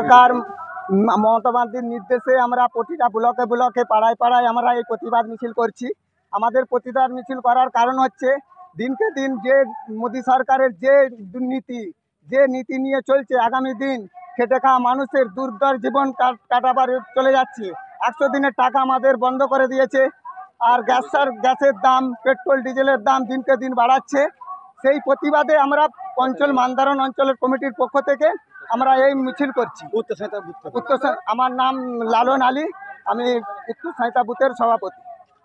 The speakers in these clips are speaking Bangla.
সরকার মমতা বন্দ্যোপাধ্যায়ের নির্দেশে আমরা প্রতিটা ব্লকে ব্লকে পাড়ায় পাড়ায় আমরা এই প্রতিবাদ মিছিল করছি। আমাদের প্রতিবাদ মিছিল করার কারণ হচ্ছে দিনকে দিন যে মোদী সরকারের যে দুর্নীতি, যে নীতি নিয়ে চলছে, আগামী দিন খেটে খাওয়া মানুষের দুর্ধর জীবন কাটাবার চলে যাচ্ছে। 100 দিনের টাকা আমাদের বন্ধ করে দিয়েছে। আর গ্যাসের দাম, পেট্রোল ডিজেলের দাম দিনকে দিন বাড়াচ্ছে। সেই প্রতিবাদে আমরা অঞ্চল মান্দারণ অঞ্চলের কমিটির পক্ষ থেকে আমরা এই মিছিল করছি। আমার নাম লালন আলী, আমি উত্তর সাঁইতা বুথের সভাপতি।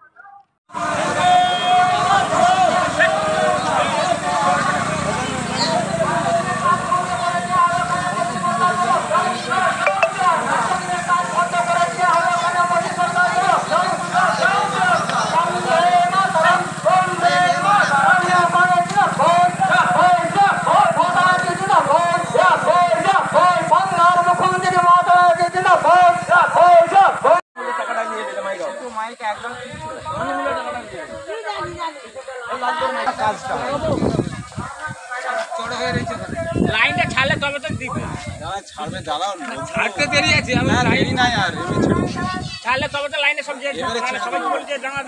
লাইনটা ছাড়লে তবে তো দিবে। ছাড়বে দাঁড়াও, ছাড়তে দেরি আছে। আমি লাইন নাই আর ছাড়লে তবে তো লাইনে সব যে সবাই বলছে দাঁড়া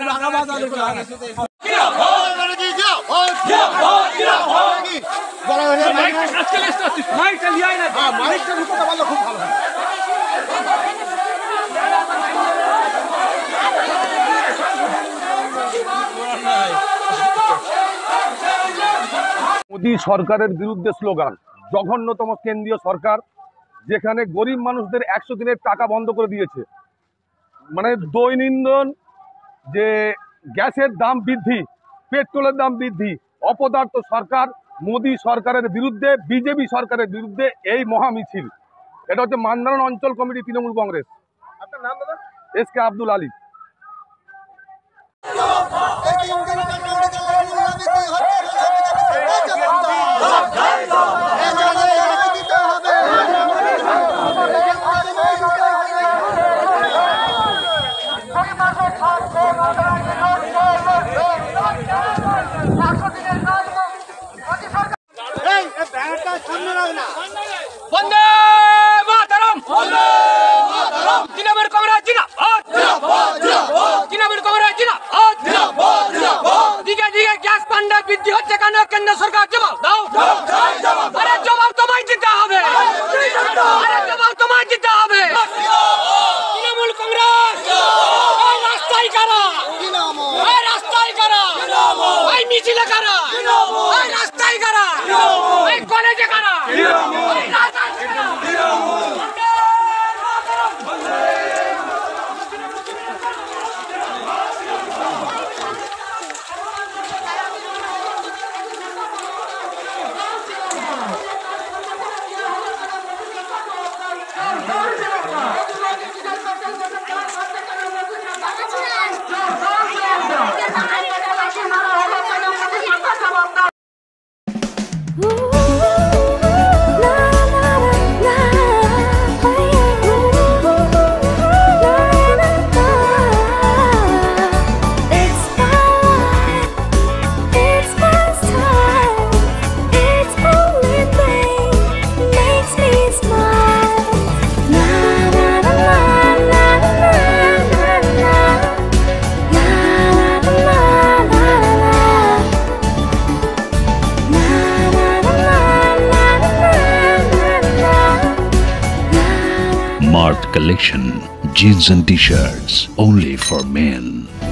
মোদী সরকারের বিরুদ্ধে স্লোগান। জঘন্যতম কেন্দ্রীয় সরকার, যেখানে গরিব মানুষদের 100 দিনের টাকা বন্ধ করে দিয়েছে। মানে দৈনন্দিন যে গ্যাসের দাম বৃদ্ধি, পেট্রোলের দাম বৃদ্ধি, অপদার্থ সরকার মোদী সরকারের বিরুদ্ধে, বিজেপি সরকারের বিরুদ্ধে এই মহামিছিল। এটা হচ্ছে মান্দারণ অঞ্চল কমিটি, তৃণমূল কংগ্রেস। আপনার নাম দাদা? SK আব্দুল আলী। বন্দে মাতরম, তৃণমূল কংগ্রেস জিন্দাবাদ, তৃণমূল কংগ্রেস জিন্দাবাদ। দিকে দিকে গ্যাস পান্ডা বৃদ্ধি হচ্ছে কেন? কেন্দ্র সরকার জবাব দাও। আরে জবাব তোমায় দিতে হবে, আরে জবাব তোমায় দিতে হবে। তৃণমূল কংগ্রেস রাস্তায় কারা, রাস্তায় কারা, মিছিলে কারা, রাস্তায় কারা, কলেজে কারা। Mart Collection, jeans and t-shirts only for men.